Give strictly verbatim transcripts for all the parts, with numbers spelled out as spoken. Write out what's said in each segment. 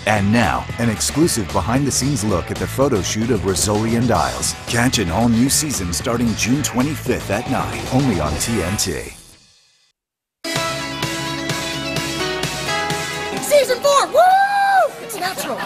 And now, an exclusive behind-the-scenes look at the photo shoot of Rizzoli and Isles. Catch an all-new season starting June twenty-fifth at nine, only on T N T. Season four! Woo! It's natural.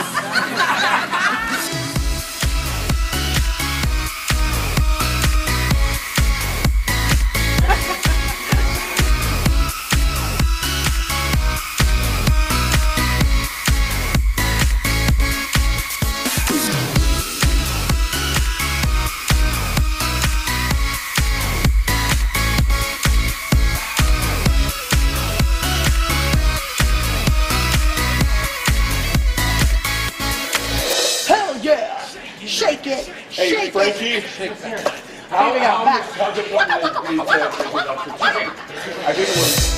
Shake it, hey, shake Frankie. it. How, Here we go, how, back. How good was it? I think it was.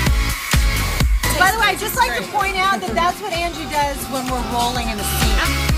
By the way, I'd just like to point out that that's what Angie does when we're rolling in the scene.